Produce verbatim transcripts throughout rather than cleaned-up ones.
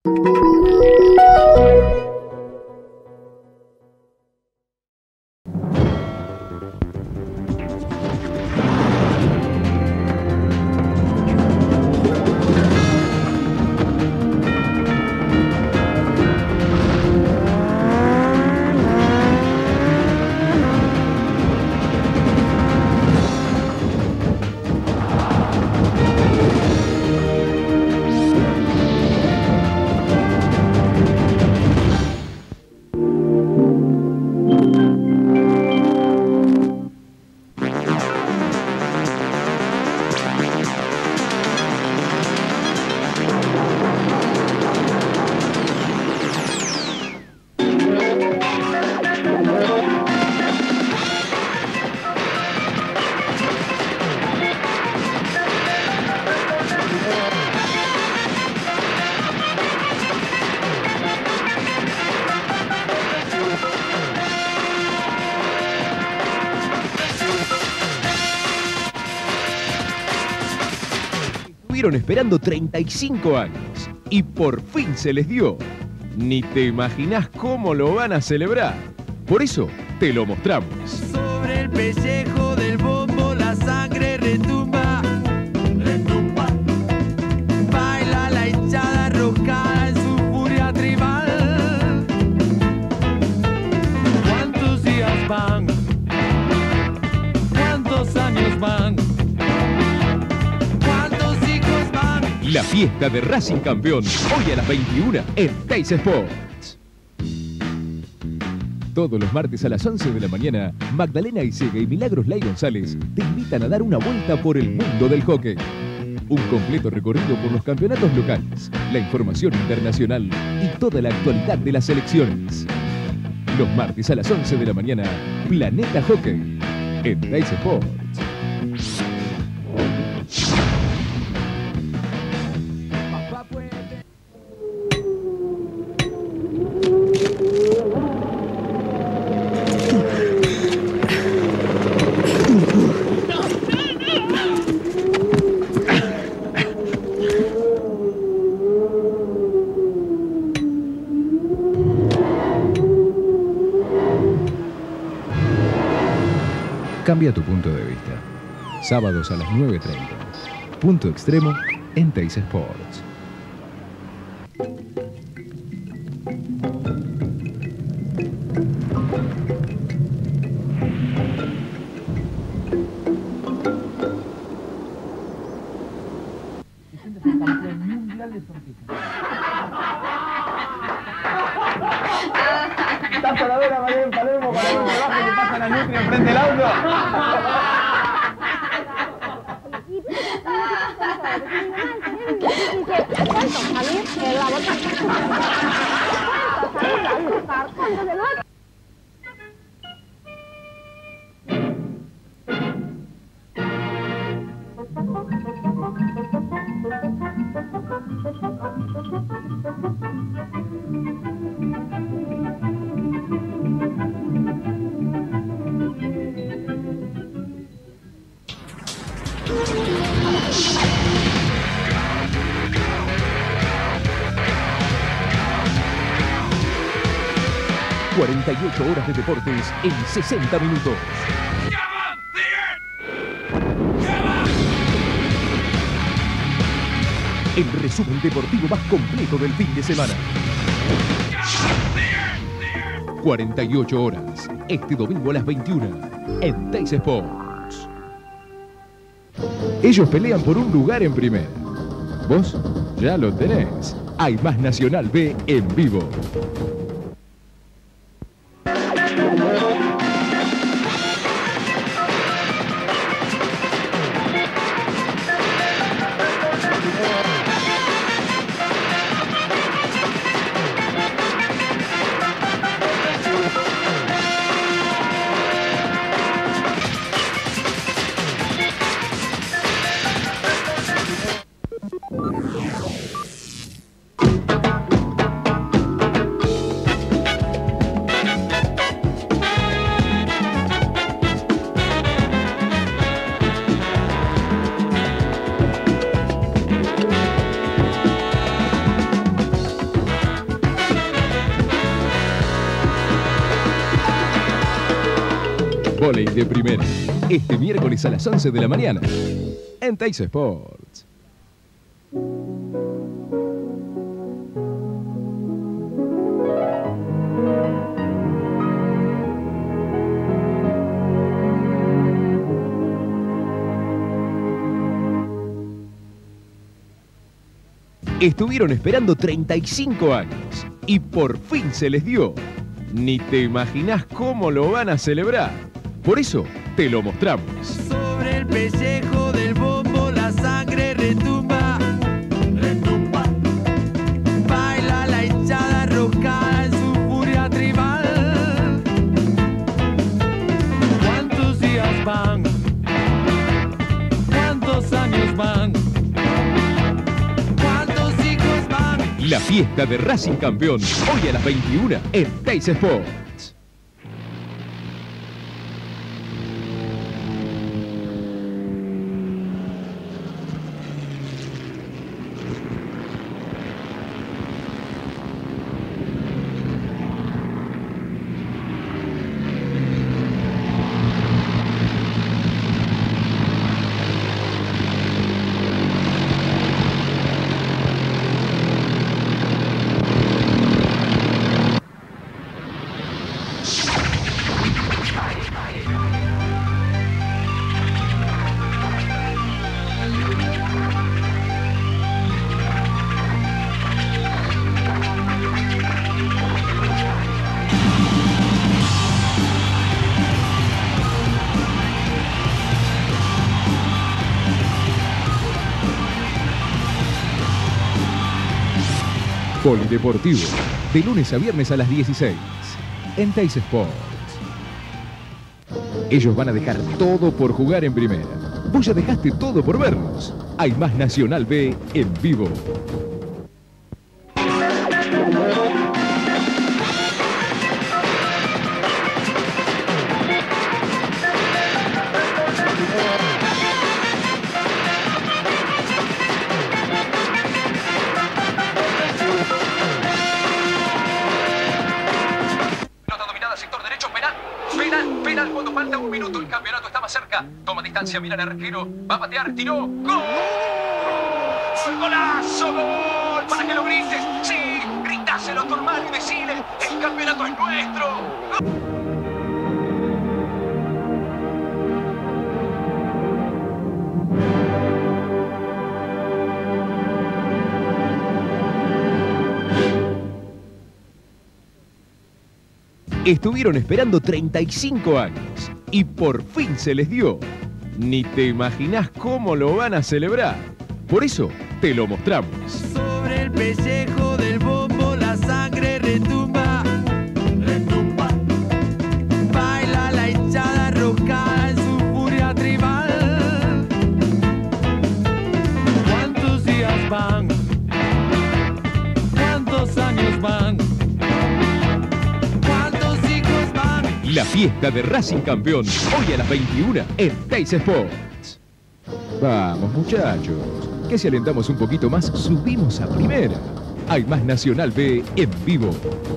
Estuvieron esperando treinta y cinco años y por fin se les dio. Ni te imaginás cómo lo van a celebrar. Por eso te lo mostramos. Sobre el pellejo del bombo la sangre retumba, retumba. Baila la hinchada arrojada en su furia tribal. ¿Cuántos días van? ¿Cuántos años van? La fiesta de Racing Campeón, hoy a las veintiuna en Teis Sports. Todos los martes a las once de la mañana, Magdalena Isega y Milagros Lay González te invitan a dar una vuelta por el mundo del hockey. Un completo recorrido por los campeonatos locales, la información internacional y toda la actualidad de las selecciones. Los martes a las once de la mañana, Planeta Hockey, en Teis Sports. Cambia tu punto de vista. Sábados a las nueve treinta. Punto extremo en Teis Sports. ¿Estás para ver a María en Palermo para ver el trabajo que pasa la nutria enfrente del auto? cuarenta y ocho horas de deportes en sesenta minutos. El resumen deportivo más completo del fin de semana. cuarenta y ocho horas, este domingo a las veintiuna, en Teis Sports. Ellos pelean por un lugar en primera. Vos ya lo tenés. Hay más Nacional B en vivo. Vóley de primera. Este miércoles a las once de la mañana. En Teis Sports. Estuvieron esperando treinta y cinco años y por fin se les dio. Ni te imaginás cómo lo van a celebrar. Por eso te lo mostramos. Sobre el pellejo del bombo la sangre retumba, retumba. Baila la hinchada roscada en su furia tribal. ¿Cuántos días van? ¿Cuántos años van? La fiesta de Racing Campeón, hoy a las veintiuna en Teis Sports. Polideportivo, de lunes a viernes a las dieciséis, en Teis Sports. Ellos van a dejar todo por jugar en primera. Vos ya dejaste todo por vernos. Hay más Nacional B en vivo. Mira el arquero, va a patear, tiró, ¡gol! ¡Golazo, gol! Para que lo grites, sí, gritáselo a tu hermano y decile, el campeonato es nuestro. Estuvieron esperando treinta y cinco años y por fin se les dio. Ni te imaginás cómo lo van a celebrar. Por eso te lo mostramos. Sobre el pellejo del bombo la sangre retumba, retumba. Baila la hinchada roscada en su furia tribal. ¿Cuántos días van? ¿Cuántos años van? La fiesta de Racing Campeón, hoy a las veintiuna en Teis Sports. Vamos muchachos, que si alentamos un poquito más, subimos a primera. Hay más Nacional B en vivo.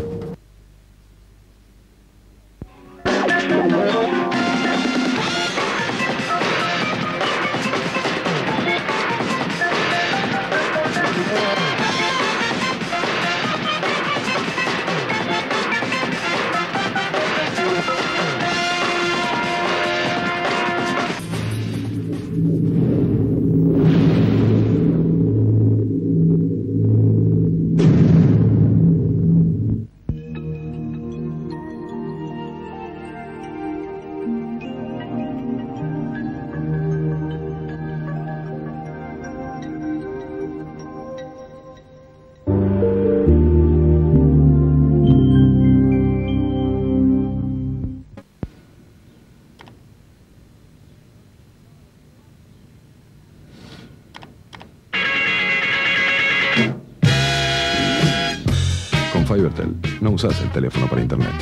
Fibertel, no usas el teléfono para internet.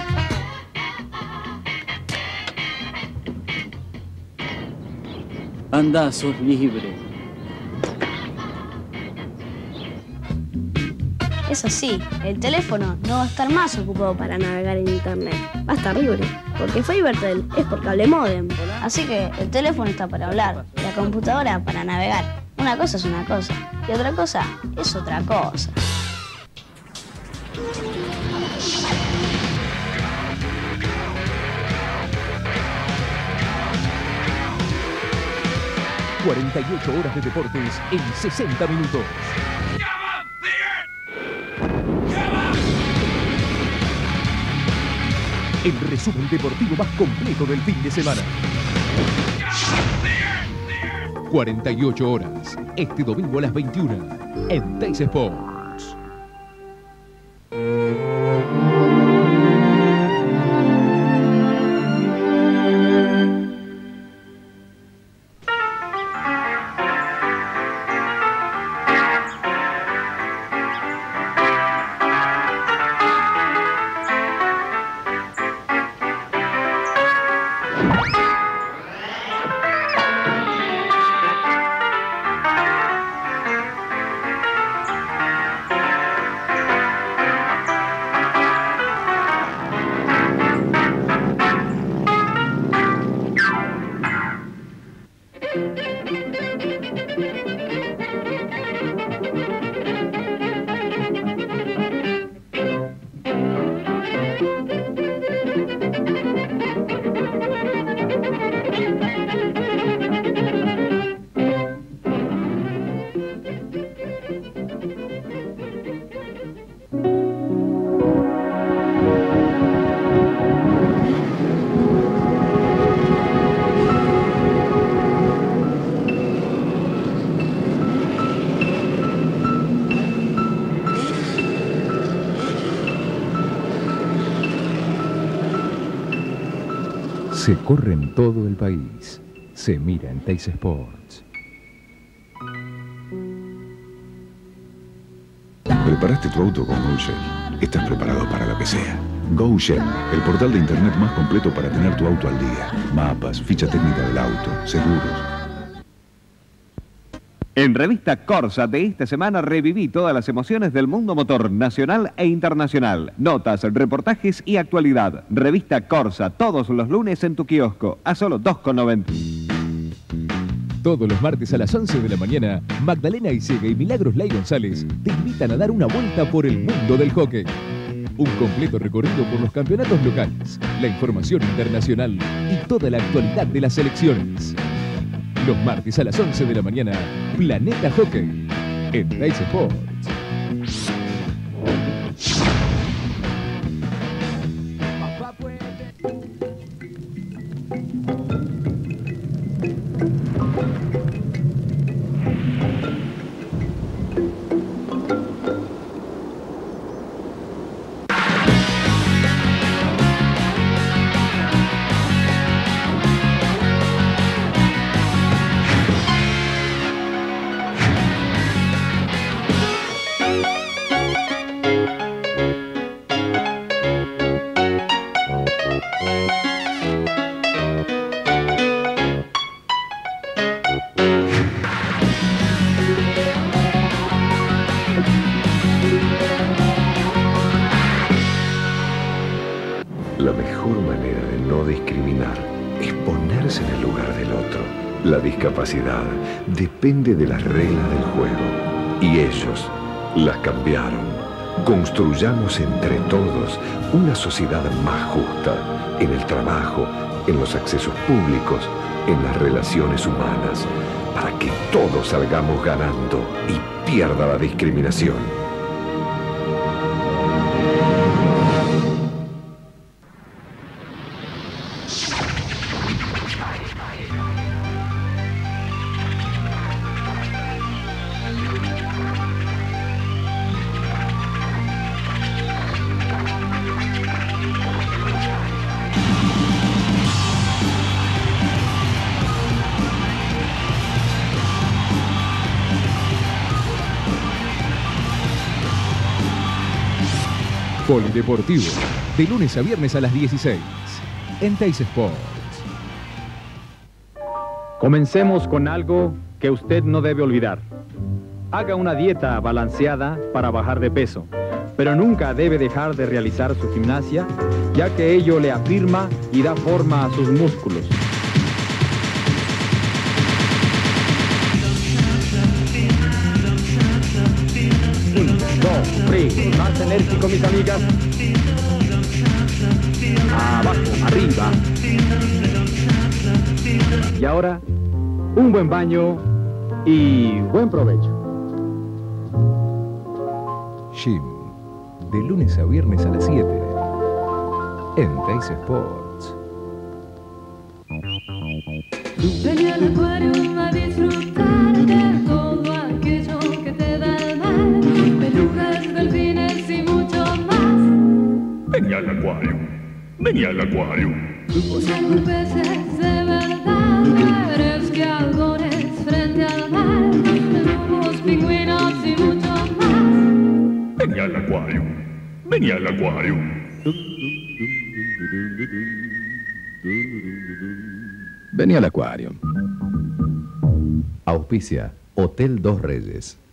Anda, sos libre. Eso sí, el teléfono no va a estar más ocupado para navegar en internet. Va a estar libre, porque FiberTel es por cable módem. Así que el teléfono está para hablar, y la computadora para navegar. Una cosa es una cosa, y otra cosa es otra cosa. cuarenta y ocho horas de deportes en sesenta minutos. El resumen deportivo más completo del fin de semana. cuarenta y ocho horas, este domingo a las veintiuna, en Teis Sports. Se corre en todo el país. Se mira en Teis Sports. ¿Preparaste tu auto con GoShell? Estás preparado para lo que sea. GoShell, el portal de internet más completo para tener tu auto al día. Mapas, ficha técnica del auto, seguros. En Revista Corsa de esta semana reviví todas las emociones del mundo motor nacional e internacional. Notas, reportajes y actualidad. Revista Corsa, todos los lunes en tu kiosco, a solo dos con noventa. Todos los martes a las once de la mañana, Magdalena Isega y Milagros Ley González te invitan a dar una vuelta por el mundo del hockey. Un completo recorrido por los campeonatos locales, la información internacional y toda la actualidad de las selecciones. Los martes a las once de la mañana, Planeta Hockey, en Teis Sports. La mejor manera de no discriminar es ponerse en el lugar del otro. La discapacidad depende de las reglas del juego y ellos las cambiaron. Construyamos entre todos una sociedad más justa en el trabajo, en los accesos públicos, en las relaciones humanas, para que todos salgamos ganando y pierda la discriminación. Polideportivo, de lunes a viernes a las dieciséis, en Teis Sports. Comencemos con algo que usted no debe olvidar. Haga una dieta balanceada para bajar de peso. pero nunca debe dejar de realizar su gimnasia, ya que ello le afirma y da forma a sus músculos. Uno, dos, tres, más enérgico, mis amigas. Abajo, arriba. Y ahora, un buen baño y buen provecho. Gym, de lunes a viernes a las siete, en Teis Sports. Ven al acuario a disfrutar de todo aquello que te da el mar, pelujas, delfines y mucho más. Ven al acuario, ven al acuario. Buscando peces de verdad, pescadores frente al mar, lobos, pingüinos y mucho más. Ven al acuario, ven al acuario. Vení al acuario. Auspicia Hotel Dos Reyes.